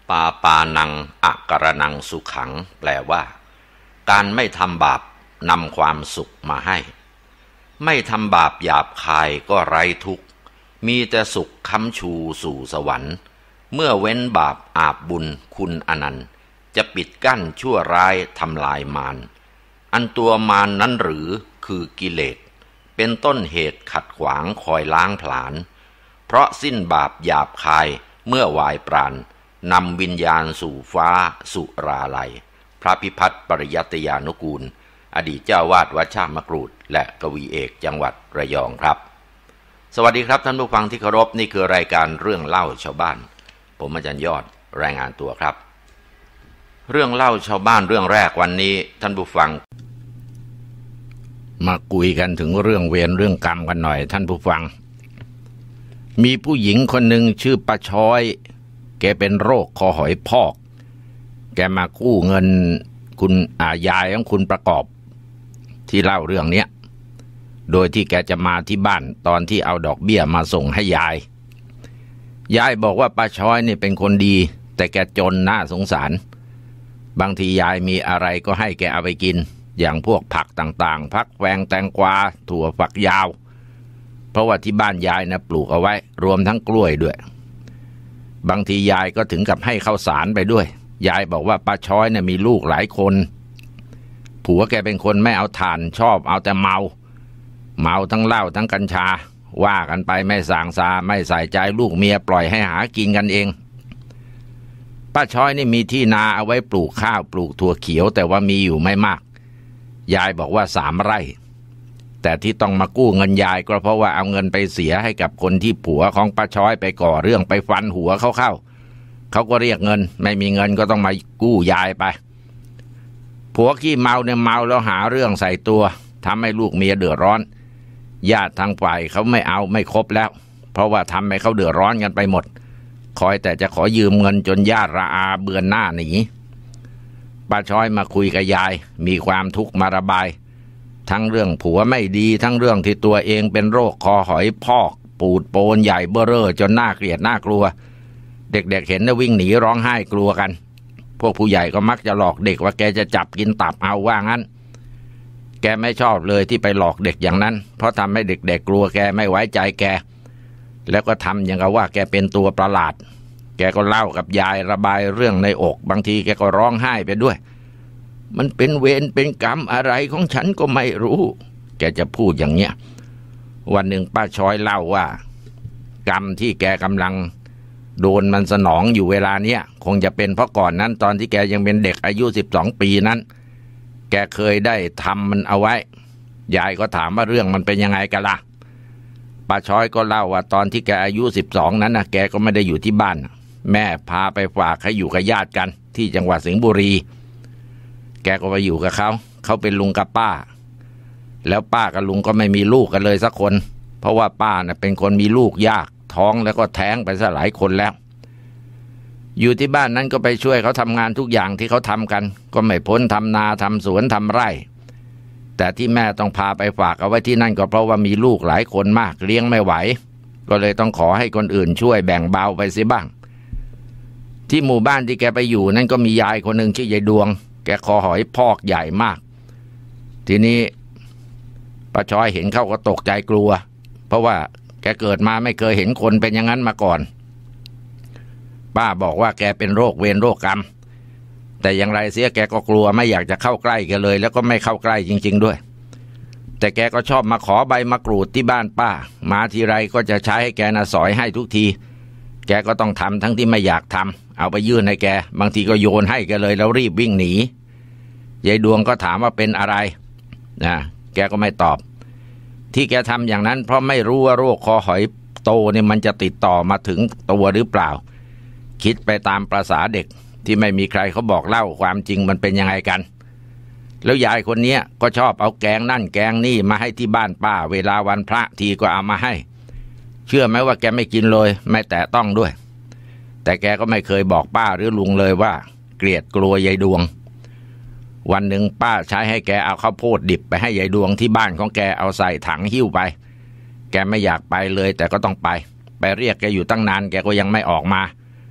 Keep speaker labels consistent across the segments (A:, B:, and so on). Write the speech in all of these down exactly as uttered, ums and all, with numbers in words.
A: ปาปานังอักรนังสุขังแปลว่าการไม่ทำบาปนำความสุขมาให้ไม่ทำบาปหยาบคายก็ไร้ทุกข์มีแต่สุขค้ำชูสู่สวรรค์เมื่อเว้นบาปอาบบุญคุณอนันต์จะปิดกั้นชั่วร้ายทำลายมารอันตัวมาร น, นั้นหรือคือกิเลสเป็นต้นเหตุขัดขวางคอยล้างผลาญเพราะสิ้นบาปหยาบคายเมื่อวายปราณนำวิญญาณสู่ฟ้าสุราลัยพระพิพัฒน์ปริยัตยานุกูลอดีตเจ้าวาดวัดชากมะกรูดและกวีเอกจังหวัดระยองครับสวัสดีครับท่านผู้ฟังที่เคารพนี่คือรายการเรื่องเล่าชาวบ้านผมอาจารย์ยอดรายงานตัวครับเรื่องเล่าชาวบ้านเรื่องแรกวันนี้ท่านผู้ฟังมาคุยกันถึงเรื่องเวรเรื่องกรรมกันหน่อยท่านผู้ฟังมีผู้หญิงคนหนึ่งชื่อป้าช้อยแกเป็นโรคคอหอยพอกแกมากู้เงินคุณอายายของคุณประกอบที่เล่าเรื่องนี้โดยที่แกจะมาที่บ้านตอนที่เอาดอกเบี้ยมาส่งให้ยายยายบอกว่าป้าช้อยนี่เป็นคนดีแต่แกจนน่าสงสารบางทียายมีอะไรก็ให้แกเอาไปกินอย่างพวกผักต่างๆผักแวงแตงกวาถั่วฝักยาวเพราะว่าที่บ้านยายนะปลูกเอาไว้รวมทั้งกล้วยด้วยบางทียายก็ถึงกับให้ข้าวสารไปด้วยยายบอกว่าป้าช้อยเนี่ยมีลูกหลายคนผัวแกเป็นคนไม่เอาถ่านชอบเอาแต่เมาเมาทั้งเหล้าทั้งกัญชาว่ากันไปไม่สางซาไม่ใส่ใจลูกเมียปล่อยให้หากินกันเองป้าช้อยนี่มีที่นาเอาไว้ปลูกข้าวปลูกถั่วเขียวแต่ว่ามีอยู่ไม่มากยายบอกว่าสามไร่แต่ที่ต้องมากู้เงินยายก็เพราะว่าเอาเงินไปเสียให้กับคนที่ผัวของป้าช้อยไปก่อเรื่องไปฟันหัวเขาเข้าเขาก็เรียกเงินไม่มีเงินก็ต้องมากู้ยายไปผัวขี้เมาเนี่ยเมาแล้วหาเรื่องใส่ตัวทำให้ลูกเมียเดือดร้อนญาติทางฝ่ายเขาไม่เอาไม่คบแล้วเพราะว่าทำให้เขาเดือดร้อนกันไปหมดคอยแต่จะขอยืมเงินจนญาติระอาเบือนหน้าหนีป้าช้อยมาคุยกับยายมีความทุกข์มาระบายทั้งเรื่องผัวไม่ดีทั้งเรื่องที่ตัวเองเป็นโรคคอหอยพอกปูดโปนใหญ่เบ้อเร่อจนน่าเกลียดน่ากลัวเด็กๆเห็นแล้ววิ่งหนีร้องไห้กลัวกันพวกผู้ใหญ่ก็มักจะหลอกเด็กว่าแกจะจับกินตับเอาว่างั้นแกไม่ชอบเลยที่ไปหลอกเด็กอย่างนั้นเพราะทำให้เด็กๆกลัวแกไม่ไว้ใจแกแล้วก็ทำอย่างกับว่าแกเป็นตัวประหลาดแกก็เล่ากับยายระบายเรื่องในอกบางทีแกก็ร้องไห้ไปด้วยมันเป็นเวรเป็นกรรมอะไรของฉันก็ไม่รู้แกจะพูดอย่างเนี้ยวันหนึ่งป้าช้อยเล่าว่ากรรมที่แกกำลังโดนมันสนองอยู่เวลาเนี้ยคงจะเป็นเพราะก่อนนั้นตอนที่แกยังเป็นเด็กอายุสิบสองปีนั้นแกเคยได้ทำมันเอาไว้ยายก็ถามว่าเรื่องมันเป็นยังไงกันล่ะป้าช้อยก็เล่าว่าตอนที่แกอายุสิบสองนั้นนะแกก็ไม่ได้อยู่ที่บ้านแม่พาไปฝากให้อยู่กับญาติกันที่จังหวัดสิงห์บุรีแกก็ไปอยู่กับเขาเขาเป็นลุงกับป้าแล้วป้ากับลุงก็ไม่มีลูกกันเลยสักคนเพราะว่าป้าน่ะเป็นคนมีลูกยากท้องแล้วก็แท้งไปซะหลายคนแล้วอยู่ที่บ้านนั้นก็ไปช่วยเขาทำงานทุกอย่างที่เขาทำกันก็ไม่พ้นทำนาทำสวนทำไร่แต่ที่แม่ต้องพาไปฝากเอาไว้ที่นั่นก็เพราะว่ามีลูกหลายคนมากเลี้ยงไม่ไหวก็เลยต้องขอให้คนอื่นช่วยแบ่งเบาไปสิบ้างที่หมู่บ้านที่แกไปอยู่นั่นก็มียายคนหนึ่งชื่อยายดวงแกคอหอยพอกใหญ่มากทีนี้ป้าช้อยเห็นเข้าก็ตกใจกลัวเพราะว่าแกเกิดมาไม่เคยเห็นคนเป็นอย่างนั้นมาก่อนป้าบอกว่าแกเป็นโรคเวรโรคกรรมแต่อย่างไรเสียแกก็กลัวไม่อยากจะเข้าใกล้แกเลยแล้วก็ไม่เข้าใกล้จริงๆด้วยแต่แกก็ชอบมาขอใบมะกรูดที่บ้านป้ามาทีไรก็จะใช้ให้แกน่ะสอยให้ทุกทีแกก็ต้องทำทั้งที่ไม่อยากทำเอาไปยื่นให้แกบางทีก็โยนให้แกเลยแล้วรีบวิ่งหนียายดวงก็ถามว่าเป็นอะไรนะแกก็ไม่ตอบที่แกทำอย่างนั้นเพราะไม่รู้ว่าโรคคอหอยโตเนี่ยมันจะติดต่อมาถึงตัวหรือเปล่าคิดไปตามประสาเด็กที่ไม่มีใครเขาบอกเล่าความจริงมันเป็นยังไงกันแล้วยายคนนี้ก็ชอบเอาแกงนั่นแกงนี่มาให้ที่บ้านป้าเวลาวันพระทีก็เอามาให้เชื่อไหมว่าแกไม่กินเลยไม่แตะต้องด้วยแต่แกก็ไม่เคยบอกป้าหรือลุงเลยว่าเกลียดกลัวยายดวงวันหนึ่งป้าใช้ให้แกเอาข้าวโพดดิบไปให้ยายดวงที่บ้านของแกเอาใส่ถังหิ้วไปแกไม่อยากไปเลยแต่ก็ต้องไปไปเรียกแกอยู่ตั้งนานแกก็ยังไม่ออกมา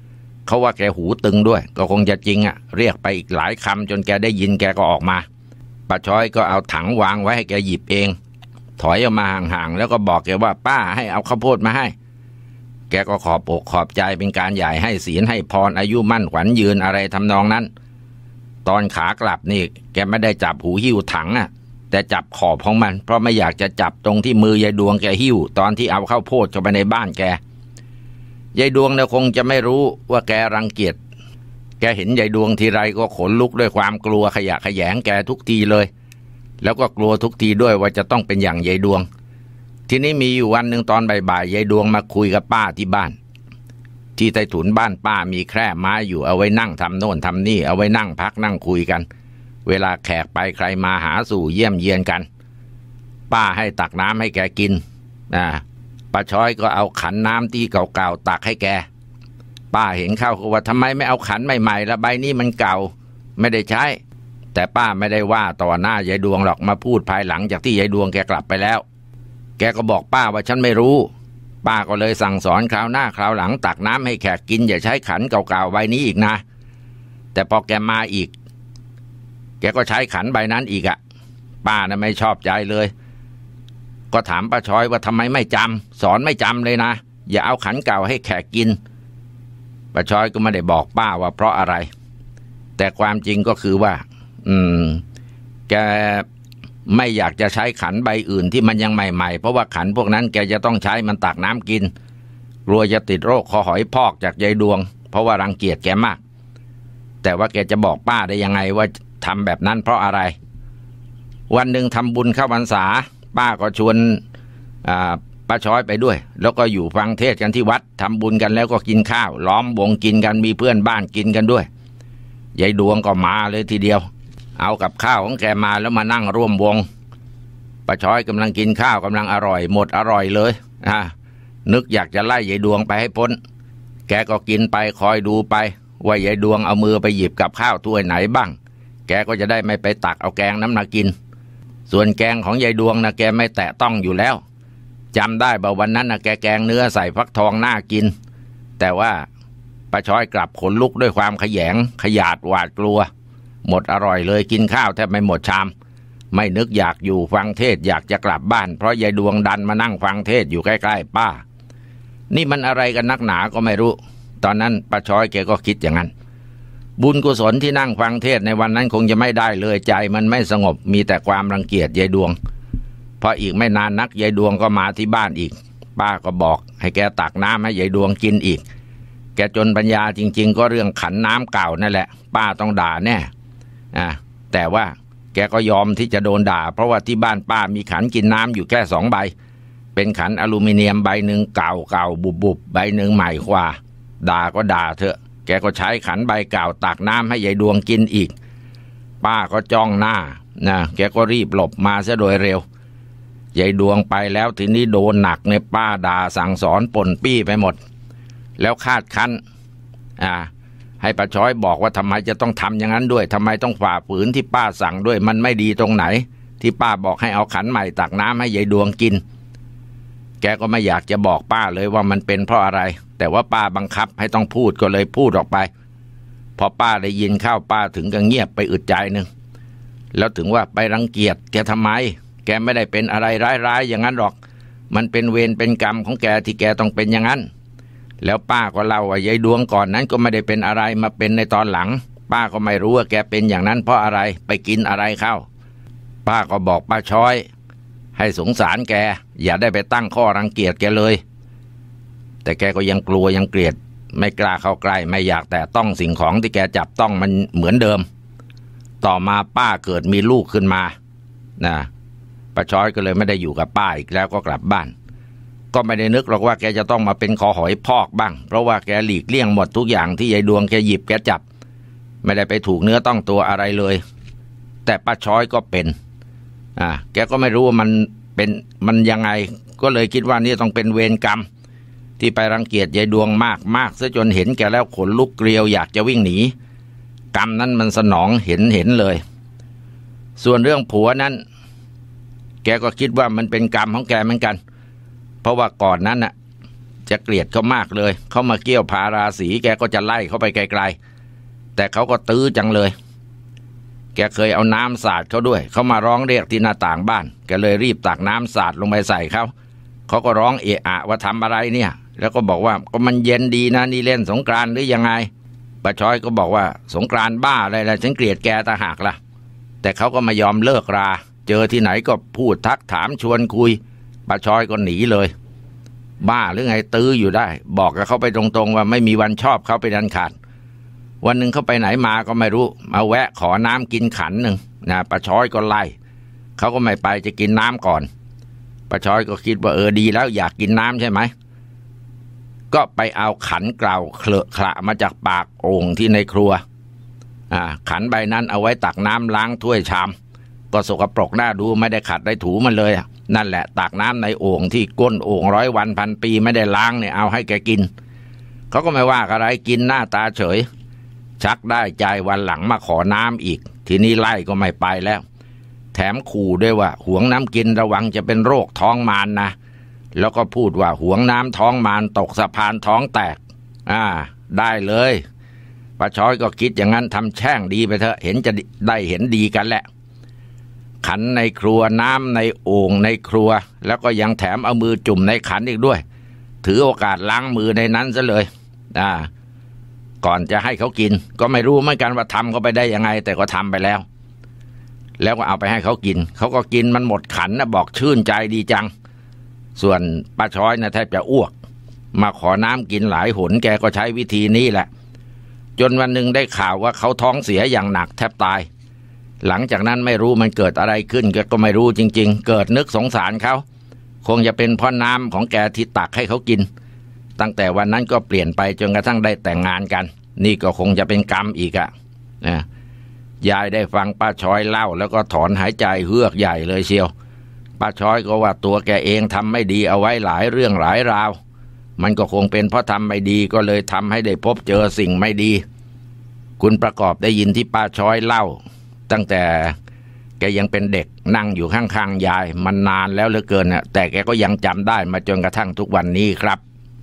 A: เขาว่าแกหูตึงด้วยก็คงจะจริงอ่ะเรียกไปอีกหลายคำจนแกได้ยินแกก็ออกมาป้าช้อยก็เอาถังวางไว้ให้แกหยิบเองถอยออกมาห่างๆแล้วก็บอกแกว่าป้าให้เอาข้าวโพดมาให้แกก็ขอบอกขอบใจเป็นการใหญ่ให้ศีลให้พรอายุมั่นขวัญยืนอะไรทำนองนั้นตอนขากลับนี่แกไม่ได้จับหูหิ้วถังอ่ะแต่จับขอบของมันเพราะไม่อยากจะจับตรงที่มือยายดวงแกหิ้วตอนที่เอาข้าวโพดเข้าไปในบ้านแกยายดวงเนี่ยคงจะไม่รู้ว่าแกรังเกียจแกเห็นยายดวงทีไรก็ขนลุกด้วยความกลัวขยะแขยงแกทุกทีเลยแล้วก็กลัวทุกทีด้วยว่าจะต้องเป็นอย่างยายดวงทีนี้มีอยู่วันหนึ่งตอนบ่ายๆยายดวงมาคุยกับป้าที่บ้านที่ใต้ถุนบ้านป้ามีแคร่ไม้อยู่เอาไว้นั่งทำโน่นทำนี่เอาไว้นั่งพักนั่งคุยกันเวลาแขกไปใครมาหาสู่เยี่ยมเยียนกันป้าให้ตักน้ำให้แกกินอ่าป้าช้อยก็เอาขันน้ำที่เก่าๆตักให้แกป้าเห็นเข้าก็ว่าทำไมไม่เอาขันใหม่ๆละใบนี้มันเก่าไม่ได้ใช้แต่ป้าไม่ได้ว่าต่อหน้ายายดวงหรอกมาพูดภายหลังจากที่ยายดวงแกกลับไปแล้วแกก็บอกป้าว่าฉันไม่รู้ป้าก็เลยสั่งสอนคราวหน้าคราวหลังตักน้ำให้แขกกินอย่าใช้ขันเก่าๆใบนี้อีกนะแต่พอแกมาอีกแกก็ใช้ขันใบนั้นอีกอะป้าน่ะไม่ชอบใจเลยก็ถามป้าช้อยว่าทำไมไม่จำสอนไม่จำเลยนะอย่าเอาขันเก่าให้แขกกินป้าช้อยก็ไม่ได้บอกป้าว่าเพราะอะไรแต่ความจริงก็คือว่าอืมแกไม่อยากจะใช้ขันใบอื่นที่มันยังใหม่ๆเพราะว่าขันพวกนั้นแกจะต้องใช้มันตักน้ำกินกลัวจะติดโรคคอหอยพอกจากยายดวงเพราะว่ารังเกียจแกมากแต่ว่าแกจะบอกป้าได้ยังไงว่าทำแบบนั้นเพราะอะไรวันหนึ่งทำบุญเข้าพรรษาป้าก็ชวนป้าช้อยไปด้วยแล้วก็อยู่ฟังเทศกันที่วัดทำบุญกันแล้วก็กินข้าวล้อมวงกินกันมีเพื่อนบ้านกินกันด้วยยายดวงก็มาเลยทีเดียวเอากับข้าวของแกมาแล้วมานั่งร่วมวงป้าช้อยกำลังกินข้าวกำลังอร่อยหมดอร่อยเลยอ่ะนึกอยากจะไล่ยายดวงไปให้พ้นแกก็กินไปคอยดูไปว่ายายดวงเอามือไปหยิบกับข้าวถ้วยไหนบ้างแกก็จะได้ไม่ไปตักเอาแกงน้ำมากินส่วนแกงของยายดวงนะแกไม่แตะต้องอยู่แล้วจำได้บ่าวันนั้นนะแกแกงเนื้อใส่ฟักทองน่ากินแต่ว่าป้าช้อยกลับขนลุกด้วยความขยงขยาดหวาดกลัวหมดอร่อยเลยกินข้าวแทบไม่หมดชามไม่นึกอยากอยู่ฟังเทศอยากจะกลับบ้านเพราะยายดวงดันมานั่งฟังเทศอยู่ใกล้ๆป้านี่มันอะไรกันนักหนาก็ไม่รู้ตอนนั้นป้าช้อยแกก็คิดอย่างนั้นบุญกุศลที่นั่งฟังเทศในวันนั้นคงจะไม่ได้เลยใจมันไม่สงบมีแต่ความรังเกียจยายดวงพออีกไม่นานนักยายดวงก็มาที่บ้านอีกป้าก็บอกให้แกตักน้ำให้ยายดวงกินอีกแกจนปัญญาจริงๆก็เรื่องขันน้ำเก่านั่นแหละป้าต้องด่าแน่อ่าแต่ว่าแกก็ยอมที่จะโดนด่าเพราะว่าที่บ้านป้ามีขันกินน้ำอยู่แค่สองใบเป็นขันอลูมิเนียมใบหนึ่งเก่าเก่าบุบบุบใบหนึ่งใหม่กว่าด่าก็ด่าเถอะแกก็ใช้ขันใบเก่าตักน้ำให้ยายดวงกินอีกป้าก็จ้องหน้านะแกก็รีบหลบมาซะโดยเร็วยายดวงไปแล้วทีนี้โดนหนักในป้าด่าสั่งสอนป่นปี้ไปหมดแล้วคาดคั้นอ่าให้ป้าช้อยบอกว่าทำไมจะต้องทำอย่างนั้นด้วยทำไมต้องฝ่าฝืนที่ป้าสั่งด้วยมันไม่ดีตรงไหนที่ป้าบอกให้เอาขันใหม่ตักน้ำให้ยายดวงกินแกก็ไม่อยากจะบอกป้าเลยว่ามันเป็นเพราะอะไรแต่ว่าป้าบังคับให้ต้องพูดก็เลยพูดออกไปพอป้าได้ยินเข้าป้าถึงกับเงียบไปอึดใจหนึ่งแล้วถึงว่าไปรังเกียจแกทำไมแกไม่ได้เป็นอะไรร้ายๆอย่างนั้นหรอกมันเป็นเวรเป็นกรรมของแกที่แกต้องเป็นอย่างนั้นแล้วป้าก็เล่าว่ายายดวงก่อนนั้นก็ไม่ได้เป็นอะไรมาเป็นในตอนหลังป้าก็ไม่รู้ว่าแกเป็นอย่างนั้นเพราะอะไรไปกินอะไรเข้าป้าก็บอกป้าช้อยให้สงสารแกอย่าได้ไปตั้งข้อรังเกียจแกเลยแต่แกก็ยังกลัวยังเกลียดไม่กล้าเข้าใกล้ไม่อยากแต่ต้องสิ่งของที่แกจับต้องมันเหมือนเดิมต่อมาป้าเกิดมีลูกขึ้นมานะป้าช้อยก็เลยไม่ได้อยู่กับป้าอีกแล้วก็กลับบ้านก็ไม่ได้นึกหรอกว่าแกจะต้องมาเป็นคอหอยพอกบ้างเพราะว่าแกหลีกเลี่ยงหมดทุกอย่างที่ยายดวงแกหยิบแกจับไม่ได้ไปถูกเนื้อต้องตัวอะไรเลยแต่ป้าช้อยก็เป็นอ่าแกก็ไม่รู้ว่ามันเป็นมันยังไงก็เลยคิดว่านี่ต้องเป็นเวรกรรมที่ไปรังเกียจยายดวงมากมากซะจนเห็นแกแล้วขนลุกเกลียวอยากจะวิ่งหนีกรรมนั้นมันสนองเห็นเห็นเลยส่วนเรื่องผัวนั้นแกก็คิดว่ามันเป็นกรรมของแกเหมือนกันเพราะว่าก่อนนั้นน่ะจะเกลียดเขามากเลยเขามาเกี่ยวพาราสีแกก็จะไล่เขาไปไกลๆแต่เขาก็ตื้อจังเลยแกเคยเอาน้ำสาดเขาด้วยเขามาร้องเรียกที่หน้าต่างบ้านแกเลยรีบตักน้ำสาดลงไปใส่เขาเขาก็ร้องเอะอะว่าทำอะไรเนี่ยแล้วก็บอกว่าก็มันเย็นดีนะนี่เล่นสงกรานต์หรือยังไงป้าช้อยก็บอกว่าสงกรานต์บ้าอะไรล่ะฉันเกลียดแกตาหากล่ะแต่เขาก็ไม่ยอมเลิกราเจอที่ไหนก็พูดทักถามชวนคุยป้าช้อยก็หนีเลยบ้าหรือไงตื้ออยู่ได้บอกกับเขาไปตรงๆว่าไม่มีวันชอบเขาไปดันขาดวันหนึ่งเขาไปไหนมาก็ไม่รู้มาแวะขอน้ำกินขันหนึ่งนะป้าช้อยก็ไล่เขาก็ไม่ไปจะกินน้ำก่อนป้าช้อยก็คิดว่าเออดีแล้วอยากกินน้ำใช่ไหมก็ไปเอาขันเกลาเคลอะขละมาจากปากโอ่งที่ในครัวอ่าขันใบนั้นเอาไว้ตักน้ำล้างถ้วยชามก็สกปรกหน้าดูไม่ได้ขัดได้ถูมันเลยนั่นแหละตักน้ำในโอ่งที่ก้นโอ่งร้อยวันพันปีไม่ได้ล้างเนี่ยเอาให้แกกินเขาก็ไม่ว่าอะไรกินหน้าตาเฉยชักได้ใจวันหลังมาขอน้ำอีกทีนี้ไล่ก็ไม่ไปแล้วแถมขู่ด้วยว่าหวงน้ำกินระวังจะเป็นโรคท้องมาร นะแล้วก็พูดว่าหวงน้ำท้องมารตกสะพานท้องแตกอ่าได้เลยป้าช้อยก็คิดอย่างนั้นทำแช่งดีไปเถอะเห็นจะได้เห็นดีกันแหละขันในครัวน้ำในโอ่งในครัวแล้วก็ยังแถมเอามือจุ่มในขันอีกด้วยถือโอกาสล้างมือในนั้นซะเลยอ่าก่อนจะให้เขากินก็ไม่รู้เหมือนกันว่าทำเขาไปได้ยังไงแต่ก็ทำไปแล้วแล้วก็เอาไปให้เขากินเขาก็กินมันหมดขันนะบอกชื่นใจดีจังส่วนป้าช้อยนะแทบจะอ้วกมาขอน้ำกินหลายหนแกก็ใช้วิธีนี้แหละจนวันหนึ่งได้ข่าวว่าเขาท้องเสียอย่างหนักแทบตายหลังจากนั้นไม่รู้มันเกิดอะไรขึ้นแกก็ไม่รู้จริงๆเกิดนึกสงสารเขาคงจะเป็นเพราะน้ำของแกที่ตักให้เขากินตั้งแต่วันนั้นก็เปลี่ยนไปจนกระทั่งได้แต่งงานกันนี่ก็คงจะเป็นกรรมอีกอะนะยายได้ฟังป้าช้อยเล่าแล้วก็ถอนหายใจเฮือกใหญ่เลยเชียวป้าช้อยก็ว่าตัวแกเองทำไม่ดีเอาไว้หลายเรื่องหลายราวมันก็คงเป็นเพราะทำไม่ดีก็เลยทำให้ได้พบเจอสิ่งไม่ดีคุณประกอบได้ยินที่ป้าช้อยเล่าตั้งแต่แกยังเป็นเด็กนั่งอยู่ข้างๆยายมันนานแล้วเหลือเกินน่ะแต่แกก็ยังจำได้มาจนกระทั่งทุกวันนี้ครับ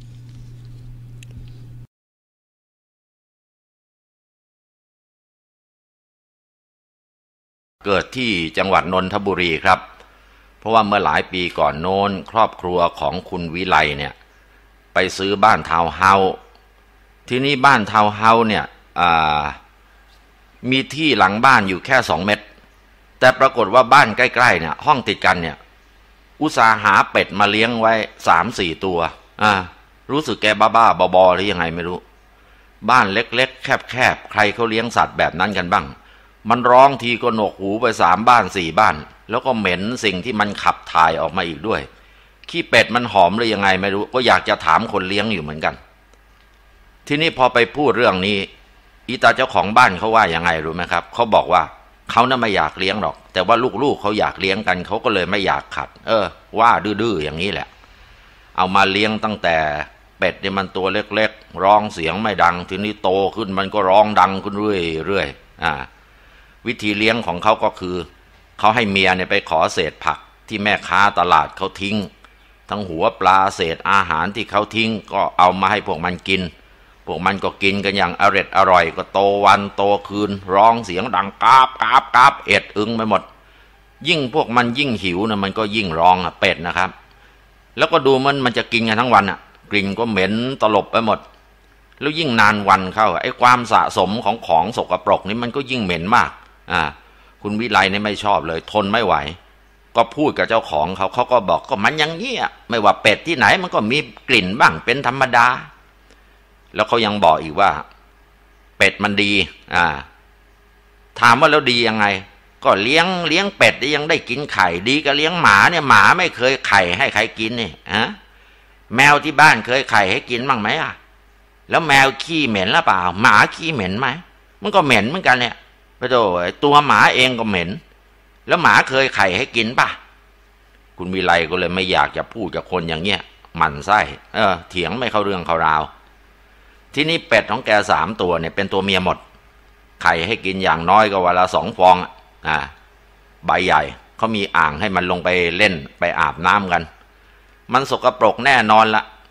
A: เกิดที่จังหวัดนนทบุรีครับเพราะว่าเมื่อหลายปีก่อนโน้นครอบครัวของคุณวิไลเนี่ยไปซื้อบ้านทาวน์เฮาส์ที่นี่บ้านทาวน์เฮาส์เนี่ยมีที่หลังบ้านอยู่แค่สองเมตรแต่ปรากฏว่าบ้านใกล้ๆเนี่ยห้องติดกันเนี่ยอุตส่าห์หาเป็ดมาเลี้ยงไว้สามสี่ตัวอ่ารู้สึกแกบ้าๆบอๆหรือยังไงไม่รู้บ้านเล็กๆแคบๆใครเขาเลี้ยงสัตว์แบบนั้นกันบ้างมันร้องทีก็หนวกหูไปสามบ้านสี่บ้านแล้วก็เหม็นสิ่งที่มันขับถ่ายออกมาอีกด้วยขี้เป็ดมันหอมหรือยังไงไม่รู้ก็อยากจะถามคนเลี้ยงอยู่เหมือนกันทีนี้พอไปพูดเรื่องนี้อีตาเจ้าของบ้านเขาว่ายังไงรู้ไหมครับเขาบอกว่าเขาน่ะไม่อยากเลี้ยงหรอกแต่ว่าลูกๆเขาอยากเลี้ยงกันเขาก็เลยไม่อยากขัดเออว่าดื้อๆอย่างนี้แหละเอามาเลี้ยงตั้งแต่เป็ดเนี่ยมันตัวเล็กๆร้องเสียงไม่ดังทีนี้โตขึ้นมันก็ร้องดังขึ้นเรื่อยๆอ่าวิธีเลี้ยงของเขาก็คือเขาให้เมียเนี่ยไปขอเศษผักที่แม่ค้าตลาดเขาทิ้งทั้งหัวปลาเศษอาหารที่เขาทิ้งก็เอามาให้พวกมันกินพวกมันก็กินกันอย่างอร่อยอร่อยก็โตวันโตคืนร้องเสียงดังกราบกราบกราบเอ็ดอึงไปหมดยิ่งพวกมันยิ่งหิวนะมันก็ยิ่งร้องอ่ะเป็ดนะครับแล้วก็ดูมันมันจะกินกันทั้งวันอ่ะกลิ่นก็เหม็นตลบไปหมดแล้วยิ่งนานวันเข้าไอ้ความสะสมของของสกปรกนี่มันก็ยิ่งเหม็นมากอ่าคุณวิไลเนี่ยไม่ชอบเลยทนไม่ไหวก็พูดกับเจ้าของเขาเขาก็บอกก็มันอย่างนี้อ่ะไม่ว่าเป็ดที่ไหนมันก็มีกลิ่นบ้างเป็นธรรมดาแล้วเขายังบอกอีกว่าเป็ดมันดีอ่าถามว่าแล้วดียังไงก็เลี้ยงเลี้ยงเป็ดยังได้กินไข่ดีก็เลี้ยงหมาเนี่ยหมาไม่เคยไข่ให้ใครกินนี่ฮะแมวที่บ้านเคยไข่ให้กินบ้างไหมอ่ะแล้วแมวขี้เหม็นหรือเปล่าหมาขี้เหม็นไหมมันก็เหม็นเหมือนกันเนี่ยไปโดยตัวหมาเองก็เหม็นแล้วหมาเคยไข่ให้กินป่ะคุณวิไลก็เลยไม่อยากจะพูดกับคนอย่างเงี้ยหมั่นไส้เออเถียงไม่เข้าเรื่องเข้าราวที่นี่เป็ดของแกสามตัวเนี่ยเป็นตัวเมียหมดไข่ให้กินอย่างน้อยก็วันละสองฟองอ่าใบใหญ่เขามีอ่างให้มันลงไปเล่นไปอาบน้ำกันมันสกปรกแน่นอนละ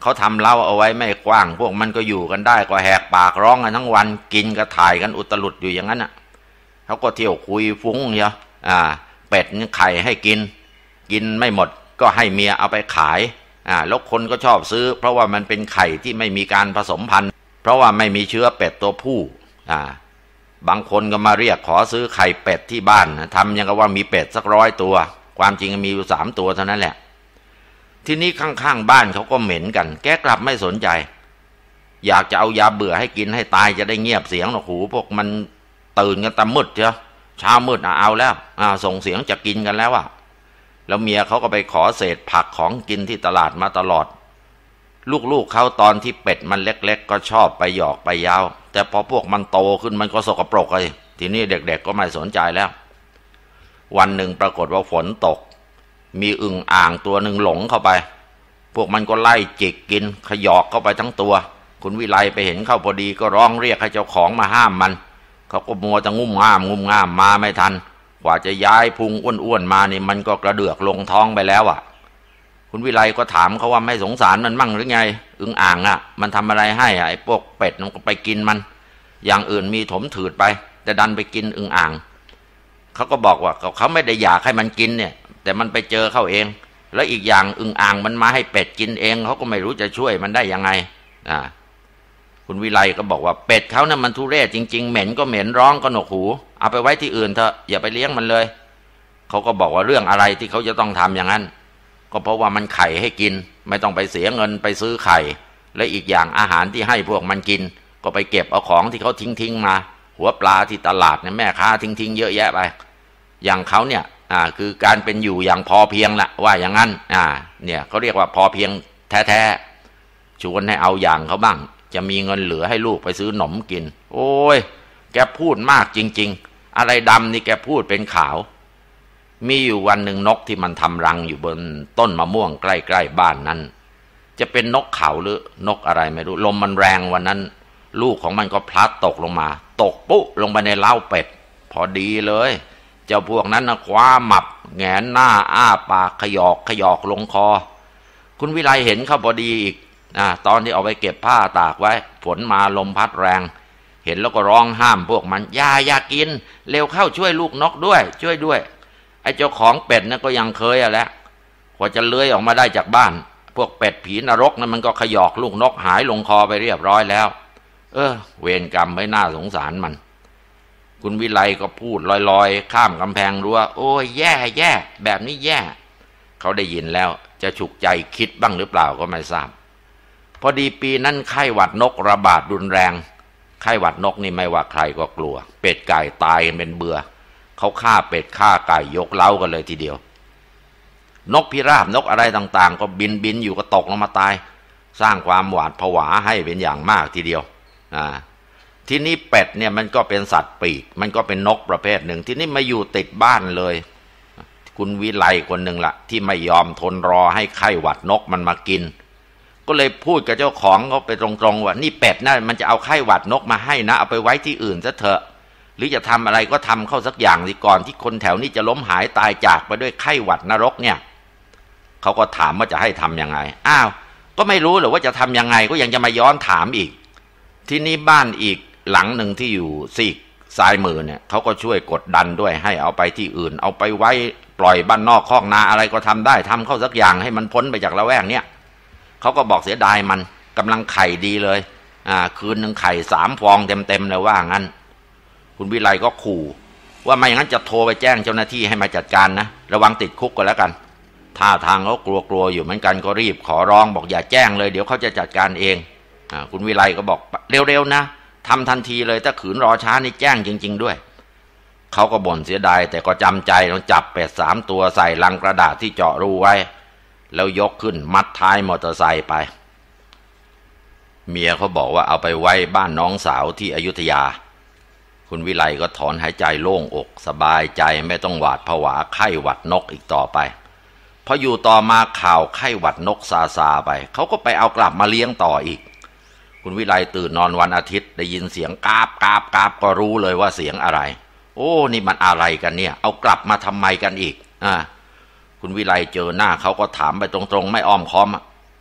A: เขาทำเล้าเอาไว้ไม่กว้างพวกมันก็อยู่กันได้ก็แหกปากร้องกันทั้งวันกินก็ถ่ายกันอุตลุดอยู่อย่างนั้นอ่ะเขาก็เที่ยวคุยฟุ้งเยอะอ่าเป็ดไข่ให้กินกินไม่หมดก็ให้เมียเอาไปขายอ่าแล้วคนก็ชอบซื้อเพราะว่ามันเป็นไข่ที่ไม่มีการผสมพันธุ์เพราะว่าไม่มีเชื้อเป็ดตัวผู้อ่าบางคนก็มาเรียกขอซื้อไข่เป็ดที่บ้านทำยังกับว่ามีเป็ดสักร้อยตัวความจริงมีอยู่สามตัวเท่านั้นแหละทีนี้ข้างๆบ้านเขาก็เหม็นกันแกกลับไม่สนใจอยากจะเอายาเบื่อให้กินให้ตายจะได้เงียบเสียงหรอกหูพวกมันตื่นกันแต่มืดเชียวเช้ามืดอ่ะเอาแล้วอ่าส่งเสียงจะกินกันแล้วอ่ะแล้วเมียเขาก็ไปขอเศษผักของกินที่ตลาดมาตลอดลูกๆเขาตอนที่เป็ดมันเล็กๆก็ชอบไปหยอกไปยาวแต่พอพวกมันโตขึ้นมันก็สกปรกเลยทีนี้เด็กๆก็ไม่สนใจแล้ววันหนึ่งปรากฏว่าฝนตกมีอึ่งอ่างตัวหนึ่งหลงเข้าไปพวกมันก็ไล่จิกกินขยอกเข้าไปทั้งตัวคุณวิไลไปเห็นเข้าพอดีก็ร้องเรียกให้เจ้าของมาห้ามมันเขาก็มัวจะงุ่มง่ามงุ่มง่ามมาไม่ทันกว่าจะย้ายพุงอ้วนๆมานี่มันก็กระเดือกลงท้องไปแล้วอ่ะคุณวิไลก็ถามเขาว่าไม่สงสารมันมั่งหรือไงอึ่งอ่างอ่ะมันทำอะไรให้ไอ้พวกเป็ดมันก็ไปกินมันอย่างอื่นมีถมถืดไปแต่ดันไปกินอึ่งอ่างเขาก็บอกว่าเขาไม่ได้อยากให้มันกินเนี่ยแต่มันไปเจอเข้าเองแล้วอีกอย่างอึ่งอ่างมันมาให้เป็ดกินเองเขาก็ไม่รู้จะช่วยมันได้ยังไงอ่าคุณวิไลก็บอกว่าเป็ดเขาเนี่ยมันทุเรศจริงๆเหม็นก็เหม็นร้องก็หนวกหูเอาไปไว้ที่อื่นเถอะอย่าไปเลี้ยงมันเลยเขาก็บอกว่าเรื่องอะไรที่เขาจะต้องทำอย่างนั้นก็เพราะว่ามันไข่ให้กินไม่ต้องไปเสียเงินไปซื้อไข่และอีกอย่างอาหารที่ให้พวกมันกินก็ไปเก็บเอาของที่เขาทิ้งทิ้งมาหัวปลาที่ตลาดเนี่ยแม่ค้าทิ้งทิ้งเยอะแยะไปอย่างเขาเนี่ยอ่าคือการเป็นอยู่อย่างพอเพียงละว่าอย่างนั้นอ่าเนี่ยเขาเรียกว่าพอเพียงแท้ๆชวนให้เอาอย่างเขาบ้างจะมีเงินเหลือให้ลูกไปซื้อหนมกินโอ้ยแกพูดมากจริงๆอะไรดำนี่แกพูดเป็นขาวมีอยู่วันหนึ่งนกที่มันทำรังอยู่บนต้นมะม่วงใกล้ๆบ้านนั้นจะเป็นนกเขาหรือนกอะไรไม่รู้ลมมันแรงวันนั้นลูกของมันก็พลัดตกลงมาตกปุ๊ลงไปในเล้าเป็ดพอดีเลยเจ้าพวกนั้นนะคว้าหมับแงนหน้าอ้าปากขยอกขยอกลงคอคุณวิไลเห็นเข้าพอดีอีกอ่าตอนที่เอาไปเก็บผ้าตากไว้ฝนมาลมพัดแรงเห็นแล้วก็ร้องห้ามพวกมันอย่าอย่ากินเร็วเข้าช่วยลูกนกด้วยช่วยด้วยไอ้เจ้าของเป็ดนั่นก็ยังเคยอะแหละกว่าจะเลื้อยออกมาได้จากบ้านพวกเป็ดผีนรกนั่นมันก็ขยอกลูกนกหายลงคอไปเรียบร้อยแล้วเออเวรกรรมไม่น่าสงสารมันคุณวิไลก็พูดลอยๆข้ามกำแพงรั้วโอ้ยแย่แย่แบบนี้แย่เขาได้ยินแล้วจะฉุกใจคิดบ้างหรือเปล่าก็ไม่ทราบพอดีปีนั้นไข้หวัดนกระบาดรุนแรงไข้หวัดนกนี่ไม่ว่าใครก็กลัวเป็ดไก่ตายกันเป็นเบื่อเขาฆ่าเป็ดฆ่าไก่ยกเล้ากันเลยทีเดียวนกพิราบนกอะไรต่างๆก็บินบินอยู่ก็ตกลงมาตายสร้างความหวาดผวาให้เป็นอย่างมากทีเดียวอ่าทีนี้เป็ดเนี่ยมันก็เป็นสัตว์ปีกมันก็เป็นนกประเภทหนึ่งทีนี้มาอยู่ติดบ้านเลยคุณวิไลคนหนึ่งละที่ไม่ยอมทนรอให้ไข้หวัดนกมันมากินก็เลยพูดกับเจ้าของเขาไปตรงๆว่านี่เป็ดนะมันจะเอาไข้หวัดนกมาให้นะเอาไปไว้ที่อื่นซะเถอะหรือจะทำอะไรก็ทำเข้าสักอย่างสิก่อนที่คนแถวนี้จะล้มหายตายจากไปด้วยไข้หวัดนรกเนี่ยเขาก็ถามว่าจะให้ทำยังไงอ้าวก็ไม่รู้หรือว่าจะทำยังไงก็ยังจะมาย้อนถามอีกที่นี่บ้านอีกหลังหนึ่งที่อยู่ซีกซ้ายมือเนี่ยเขาก็ช่วยกดดันด้วยให้เอาไปที่อื่นเอาไปไว้ปล่อยบ้านนอกคอกนาอะไรก็ทำได้ทำเข้าสักอย่างให้มันพ้นไปจากละแวกเนี่ยเขาก็บอกเสียดายมันกำลังไข่ดีเลยอ่าคืนหนึ่งไข่สามฟองเต็มๆเลยว่างั้นคุณวิไลก็ขู่ว่าไม่อย่างนั้นจะโทรไปแจ้งเจ้าหน้าที่ให้มาจัดการนะระวังติดคุกก็แล้วกันท่าทางเขากลัวๆอยู่เหมือนกันก็รีบขอร้องบอกอย่าแจ้งเลยเดี๋ยวเขาจะจัดการเองอ่าคุณวิไลก็บอกเร็วๆนะทำทันทีเลยถ้าขืนรอช้านี่แจ้งจริงๆด้วยเขาก็บ่นเสียดายแต่ก็จำใจต้องจับเป็ดสามตัวใส่ลังกระดาษที่เจาะรูไว้แล้วยกขึ้นมัดท้ายมอเตอร์ไซค์ไปเมียเขาบอกว่าเอาไปไว้บ้านน้องสาวที่อยุธยาคุณวิไลก็ถอนหายใจโล่งอกสบายใจไม่ต้องหวาดผวาไข้หวัดนกอีกต่อไปพออยู่ต่อมาข่าวไข้หวัดนกซาซาไปเขาก็ไปเอากลับมาเลี้ยงต่ออีกคุณวิไลตื่นนอนวันอาทิตย์ได้ยินเสียงกาบกาบกาบก็รู้เลยว่าเสียงอะไรโอ้นี่มันอะไรกันเนี่ยเอากลับมาทำไมกันอีกอ่าคุณวิไลเจอหน้าเขาก็ถามไปตรงๆไม่อ้อมค้อม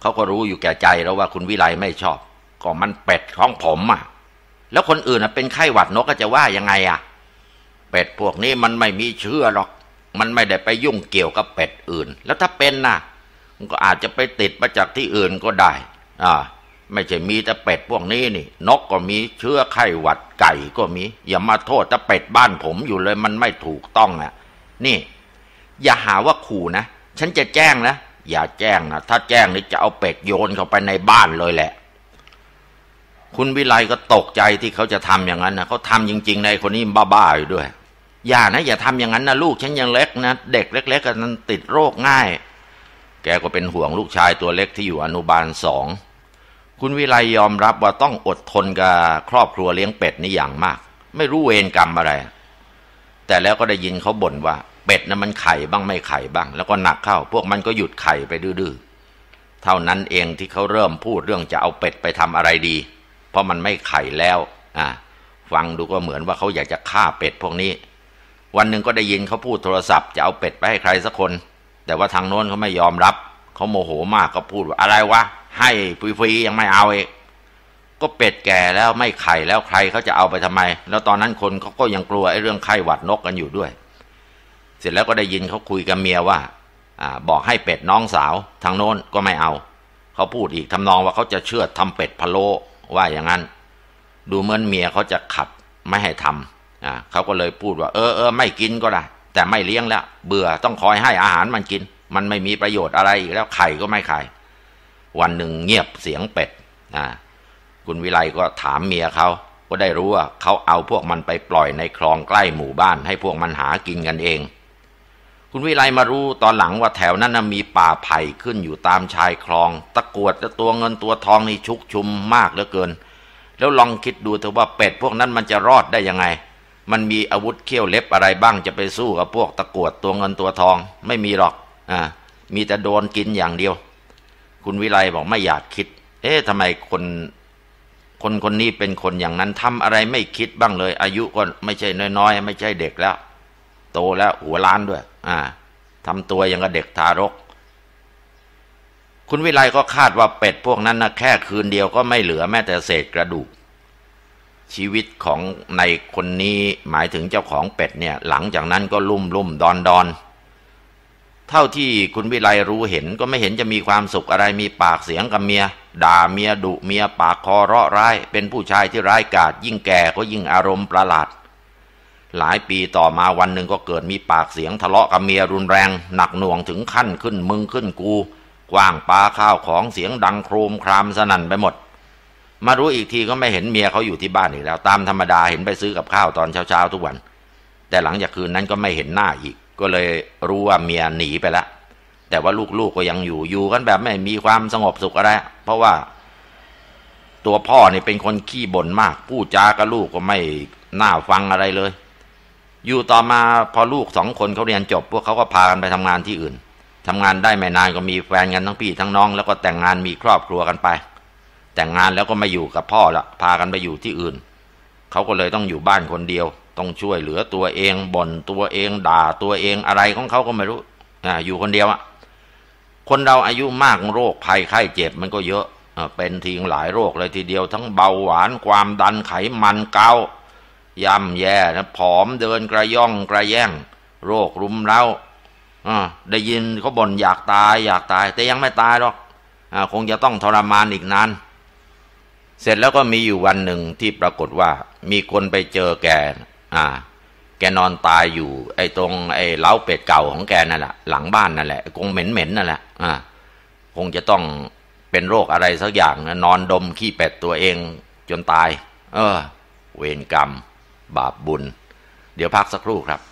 A: เขาก็รู้อยู่แก่ใจแล้วว่าคุณวิไลไม่ชอบก็มันเป็ดของผมอ่ะแล้วคนอื่นเป็นไข้หวัดนกก็จะว่ายังไงอ่ะเป็ดพวกนี้มันไม่มีเชื้อหรอกมันไม่ได้ไปยุ่งเกี่ยวกับเป็ดอื่นแล้วถ้าเป็นน่ะมันก็อาจจะไปติดมาจากที่อื่นก็ได้อ่าไม่ใช่มีแต่เป็ดพวกนี้นี่นกก็มีเชื้อไข้หวัดไก่ก็มีอย่ามาโทษแต่เป็ดบ้านผมอยู่เลยมันไม่ถูกต้องอ่ะนี่อย่าหาว่าขู่นะฉันจะแจ้งนะอย่าแจ้งนะถ้าแจ้งนี่จะเอาเป็ดโยนเข้าไปในบ้านเลยแหละคุณวิไลก็ตกใจที่เขาจะทำอย่างนั้นนะเขาทำจริงๆในคนนี้บ้าๆอยู่ด้วยอย่านะอย่าทำอย่างนั้นนะลูกฉันยังเล็กนะเด็กเล็กๆกันนั้นติดโรคง่ายแกก็เป็นห่วงลูกชายตัวเล็กที่อยู่อนุบาลสองคุณวิไลยอมรับว่าต้องอดทนกับครอบครัวเลี้ยงเป็ดนี่อย่างมากไม่รู้เวรกรรมอะไรแต่แล้วก็ได้ยินเขาบ่นว่าเป็ดนะมันไข่บ้างไม่ไข่บ้างแล้วก็หนักเข้าพวกมันก็หยุดไข่ไปดื้อๆเท่านั้นเองที่เขาเริ่มพูดเรื่องจะเอาเป็ดไปทำอะไรดีเพราะมันไม่ไข่แล้วอ่ะฟังดูก็เหมือนว่าเขาอยากจะฆ่าเป็ดพวกนี้วันหนึ่งก็ได้ยินเขาพูดโทรศัพท์จะเอาเป็ดไปให้ใครสักคนแต่ว่าทางโน้นเขาไม่ยอมรับเขาโมโหมากก็พูดว่าอะไรวะให้ฟรีๆยังไม่เอาเองก็เป็ดแก่แล้วไม่ไข่แล้วใครเขาจะเอาไปทำไมแล้วตอนนั้นคนเขาก็ยังกลัวไอ้เรื่องไข้หวัดนกกันอยู่ด้วยเสร็จแล้วก็ได้ยินเขาคุยกับเมียว่าอ่าบอกให้เป็ดน้องสาวทางโน้นก็ไม่เอาเขาพูดอีกทำนองว่าเขาจะเชือดทำเป็ดพะโล้ว่าอย่างนั้นดูเหมือนเมียเขาจะขัดไม่ให้ทำอ่าเขาก็เลยพูดว่าเออเออไม่กินก็ได้แต่ไม่เลี้ยงแล้วเบื่อต้องคอยให้อาหารมันกินมันไม่มีประโยชน์อะไรอีกแล้วไข่ก็ไม่ไข่วันหนึ่งเงียบเสียงเป็ดอ่าคุณวิไลก็ถามเมียเขาก็ได้รู้ว่าเขาเอาพวกมันไปปล่อยในคลองใกล้หมู่บ้านให้พวกมันหากินกันเองคุณวิไลมารู้ตอนหลังว่าแถวนั้นมีป่าไผ่ขึ้นอยู่ตามชายคลองตะกรวดตัวเงินตัวทองนี่ชุกชุมมากเหลือเกินแล้วลองคิดดูเถอะว่าเป็ดพวกนั้นมันจะรอดได้ยังไงมันมีอาวุธเขี้ยวเล็บอะไรบ้างจะไปสู้กับพวกตะกรวดตัวเงินตัวทองไม่มีหรอกอ่ามีแต่โดนกินอย่างเดียวคุณวิไลบอกไม่อยากคิดเอ๊ะทำไมคนคนคนนี้เป็นคนอย่างนั้นทำอะไรไม่คิดบ้างเลยอายุก็ไม่ใช่น้อยๆไม่ใช่เด็กแล้วโตแล้วหัวล้านด้วยอ่าทำตัวอย่างกับเด็กทารกคุณวิไลก็คาดว่าเป็ดพวกนั้นนะแค่คืนเดียวก็ไม่เหลือแม้แต่เศษกระดูกชีวิตของในคนนี้หมายถึงเจ้าของเป็ดเนี่ยหลังจากนั้นก็ลุ่มลุ่มดอนดอนเท่าที่คุณวิไลรู้เห็นก็ไม่เห็นจะมีความสุขอะไรมีปากเสียงกับเมียด่าเมียดุเมียปากคอเราะร้ายเป็นผู้ชายที่ร้ายกาจยิ่งแก่ก็ยิ่งอารมณ์ประหลาดหลายปีต่อมาวันหนึ่งก็เกิดมีปากเสียงทะเลาะกับเมียรุนแรงหนักหน่วงถึงขั้นขึ้นมึงขึ้นกูกว้างปาข้าวของเสียงดังโครมครามสนั่นไปหมดมารู้อีกทีก็ไม่เห็นเมียเขาอยู่ที่บ้านอีกแล้วตามธรรมดาเห็นไปซื้อกับข้าวตอนเช้าๆทุกวันแต่หลังจากคืนนั้นก็ไม่เห็นหน้าอีกก็เลยรู้ว่าเมียหนีไปแล้วแต่ว่าลูกๆก็ยังอยู่อยู่กันแบบไม่มีความสงบสุขอะไรเพราะว่าตัวพ่อนี่เป็นคนขี้บ่นมากพูดจากับลูกก็ไม่น่าฟังอะไรเลยอยู่ต่อมาพอลูกสองคนเขาเรียนจบพวกเขาก็พากันไปทำงานที่อื่นทำงานได้ไม่นานก็มีแฟนกันทั้งพี่ทั้งน้องแล้วก็แต่งงานมีครอบครัวกันไปแต่งงานแล้วก็ไม่อยู่กับพ่อละพากันไปอยู่ที่อื่นเขาก็เลยต้องอยู่บ้านคนเดียวต้องช่วยเหลือตัวเองบ่นตัวเองด่าตัวเองอะไรของเขาก็ไม่รู้อ่าอยู่คนเดียวอะคนเราอายุมากโรคภัยไข้เจ็บมันก็เยอะเป็นทีหลายโรคเลยทีเดียวทั้งเบาหวานความดันไขมันเกาต์ย่ำแย่นะผอมเดินกระย่องกระแย่งโรครุมเร้าอ่าได้ยินเขาบ่นอยากตายอยากตายแต่ยังไม่ตายหรอกอ่าคงจะต้องทรมานอีกนานเสร็จแล้วก็มีอยู่วันหนึ่งที่ปรากฏว่ามีคนไปเจอแกอ่าแกนอนตายอยู่ไอ้ตรงไอ้เล้าเป็ดเก่าของแกนั่นแหละหลังบ้านนั่นแหละคงเหม็นๆนั่นแหละอ่าคงจะต้องเป็นโรคอะไรสักอย่างนะนอนดมขี้เป็ดตัวเองจนตายเออเวรกรรมบาปบุญเดี๋ยวพักสักครู่ครับ